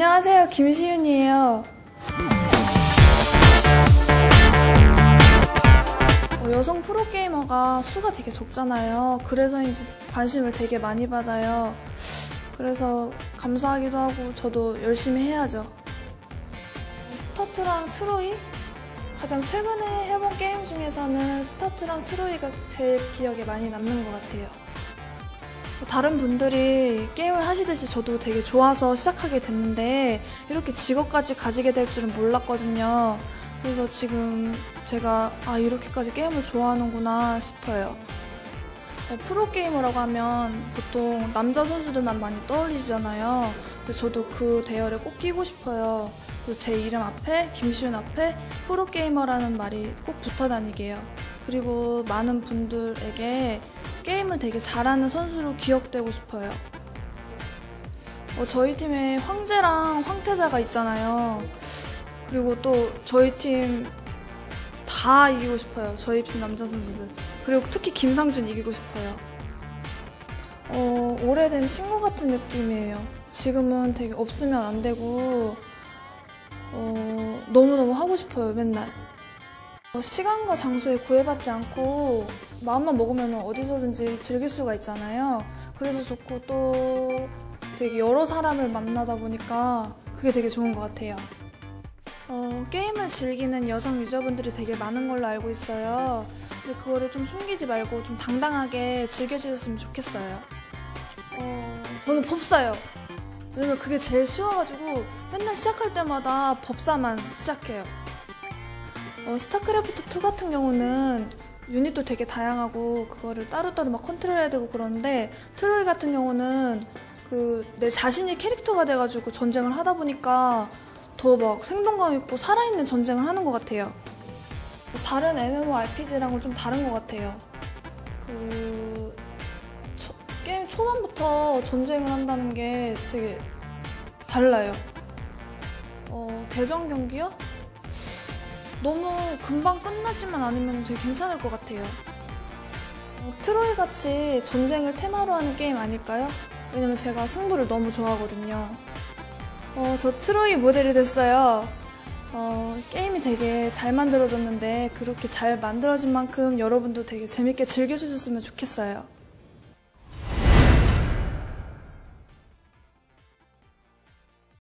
안녕하세요, 김시윤이에요. 여성 프로게이머가 수가 되게 적잖아요. 그래서인지 관심을 되게 많이 받아요. 그래서 감사하기도 하고 저도 열심히 해야죠. 스타트랑 트로이? 가장 최근에 해본 게임 중에서는 스타트랑 트로이가 제일 기억에 많이 남는 것 같아요. 다른 분들이 게임을 하시듯이 저도 되게 좋아서 시작하게 됐는데 이렇게 직업까지 가지게 될 줄은 몰랐거든요. 그래서 지금 제가 이렇게까지 게임을 좋아하는구나 싶어요. 프로게이머라고 하면 보통 남자 선수들만 많이 떠올리시잖아요. 근데 저도 그 대열에 꼭 끼고 싶어요. 그리고 제 이름 앞에 김시윤 앞에 프로게이머라는 말이 꼭 붙어 다니게요. 그리고 많은 분들에게 게임을 되게 잘하는 선수로 기억되고 싶어요. 저희 팀에 황제랑 황태자가 있잖아요. 그리고 또 저희 팀 다 이기고 싶어요. 저희 팀 남자 선수들. 그리고 특히 김상준 이기고 싶어요. 오래된 친구 같은 느낌이에요. 지금은 되게 없으면 안 되고 너무너무 하고 싶어요, 맨날. 시간과 장소에 구애받지 않고 마음만 먹으면 어디서든지 즐길 수가 있잖아요. 그래서 좋고 또 되게 여러 사람을 만나다 보니까 그게 되게 좋은 것 같아요. 게임을 즐기는 여성 유저분들이 되게 많은 걸로 알고 있어요. 근데 그거를 좀 숨기지 말고 좀 당당하게 즐겨주셨으면 좋겠어요. 저는 법사요. 왜냐면 그게 제일 쉬워가지고 맨날 시작할 때마다 법사만 시작해요. 스타크래프트2 같은 경우는 유닛도 되게 다양하고 그거를 따로따로 막 컨트롤해야 되고 그러는데 트로이 같은 경우는 내 자신이 캐릭터가 돼가지고 전쟁을 하다 보니까 더 막 생동감 있고 살아있는 전쟁을 하는 것 같아요. 다른 MMORPG랑은 좀 다른 것 같아요. 게임 초반부터 전쟁을 한다는 게 되게 달라요. 대전 경기요? 너무 금방 끝나지만 않으면 되게 괜찮을 것 같아요. 트로이 같이 전쟁을 테마로 하는 게임 아닐까요? 왜냐면 제가 승부를 너무 좋아하거든요. 저 트로이 모델이 됐어요. 게임이 되게 잘 만들어졌는데 그렇게 잘 만들어진 만큼 여러분도 되게 재밌게 즐겨주셨으면 좋겠어요.